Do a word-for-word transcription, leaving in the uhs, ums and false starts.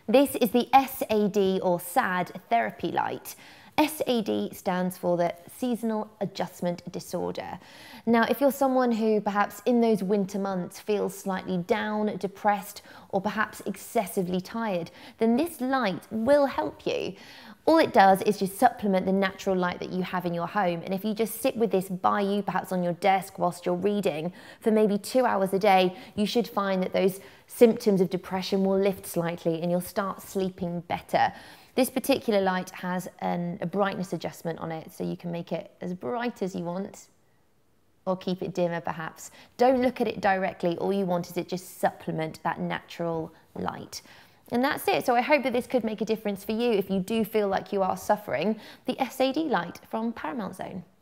This is the S A D or S A D therapy light. S A D stands for the Seasonal Adjustment Disorder. Now, if you're someone who perhaps in those winter months feels slightly down, depressed, or perhaps excessively tired, then this light will help you. All it does is just supplement the natural light that you have in your home. And if you just sit with this by you, perhaps on your desk whilst you're reading for maybe two hours a day, you should find that those symptoms of depression will lift slightly and you'll start sleeping better. This particular light has an, a brightness adjustment on it, so you can make it as bright as you want or keep it dimmer perhaps. Don't look at it directly. All you want is it just supplement that natural light. And that's it. So I hope that this could make a difference for you if you do feel like you are suffering. The S A D light from Paramount Zone.